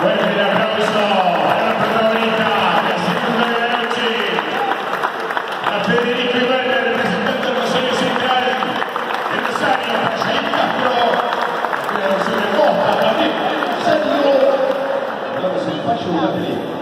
Fuerte el aplauso a la protagonista de la segunda de la noche, a Federico Ibarra, representante del Rosario Central, de Rosario, Jair Castro, de Rosario Costa también, Sergio, vamos el fallo de la película.